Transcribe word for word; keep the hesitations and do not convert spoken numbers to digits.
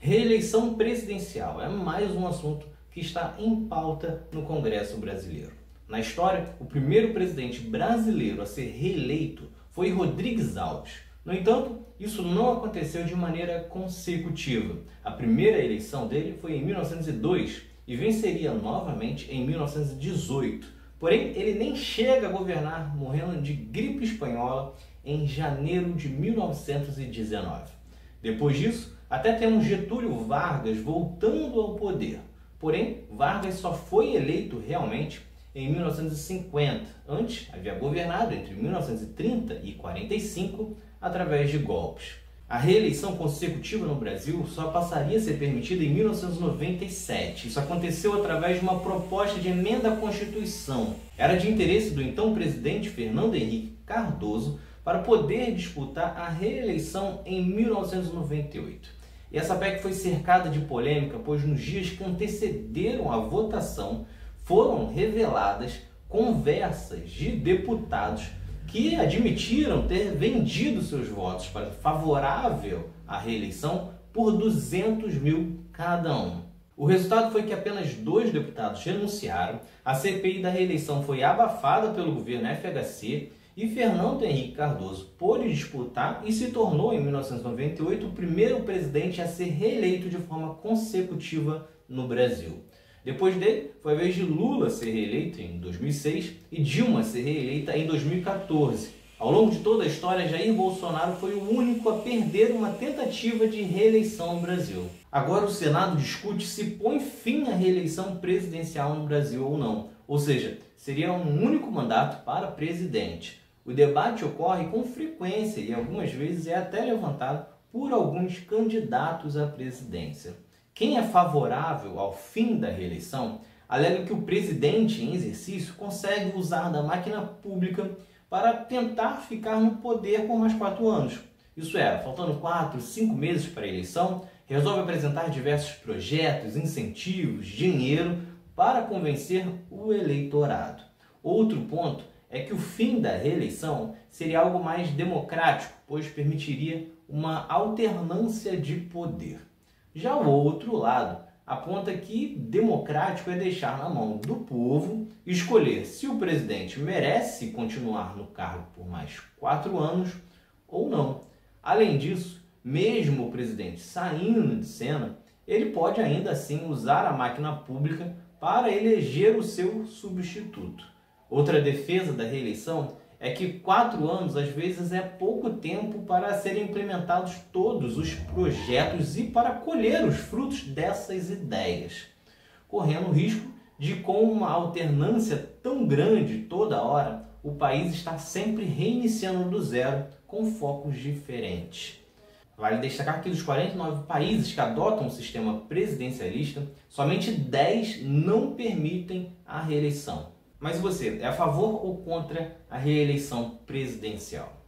Reeleição presidencial é mais um assunto que está em pauta no Congresso brasileiro. Na história, o primeiro presidente brasileiro a ser reeleito foi Rodrigues Alves. No entanto, isso não aconteceu de maneira consecutiva. A primeira eleição dele foi em mil novecentos e dois e venceria novamente em mil novecentos e dezoito. Porém, ele nem chega a governar, morrendo de gripe espanhola em janeiro de mil novecentos e dezenove. Depois disso, até temos Getúlio Vargas voltando ao poder. Porém, Vargas só foi eleito realmente em mil novecentos e cinquenta. Antes, havia governado entre mil novecentos e trinta e quarenta e cinco através de golpes. A reeleição consecutiva no Brasil só passaria a ser permitida em mil novecentos e noventa e sete. Isso aconteceu através de uma proposta de emenda à Constituição. Era de interesse do então presidente Fernando Henrique Cardoso para poder disputar a reeleição em mil novecentos e noventa e oito. E essa P E C foi cercada de polêmica, pois nos dias que antecederam a votação foram reveladas conversas de deputados que admitiram ter vendido seus votos para favorável à reeleição por duzentos mil cada um. O resultado foi que apenas dois deputados renunciaram, a C P I da reeleição foi abafada pelo governo F H C e Fernando Henrique Cardoso pôde disputar e se tornou, em mil novecentos e noventa e oito, o primeiro presidente a ser reeleito de forma consecutiva no Brasil. Depois dele, foi a vez de Lula ser reeleito em dois mil e seis e Dilma ser reeleita em dois mil e quatorze. Ao longo de toda a história, Jair Bolsonaro foi o único a perder uma tentativa de reeleição no Brasil. Agora o Senado discute se põe fim à reeleição presidencial no Brasil ou não. Ou seja, seria um único mandato para presidente. O debate ocorre com frequência e algumas vezes é até levantado por alguns candidatos à presidência. Quem é favorável ao fim da reeleição alega que o presidente em exercício consegue usar da máquina pública para tentar ficar no poder por mais quatro anos. Isso é, faltando quatro, cinco meses para a eleição, resolve apresentar diversos projetos, incentivos, dinheiro para convencer o eleitorado. Outro ponto é que o fim da reeleição seria algo mais democrático, pois permitiria uma alternância de poder. Já o outro lado aponta que democrático é deixar na mão do povo escolher se o presidente merece continuar no cargo por mais quatro anos ou não. Além disso, mesmo o presidente saindo de cena, ele pode ainda assim usar a máquina pública para eleger o seu substituto. Outra defesa da reeleição é que quatro anos às vezes é pouco tempo para serem implementados todos os projetos e para colher os frutos dessas ideias, correndo o risco de, com uma alternância tão grande toda hora, o país estar sempre reiniciando do zero com focos diferentes. Vale destacar que dos quarenta e nove países que adotam o sistema presidencialista, somente dez não permitem a reeleição. Mas você, é a favor ou contra a reeleição presidencial?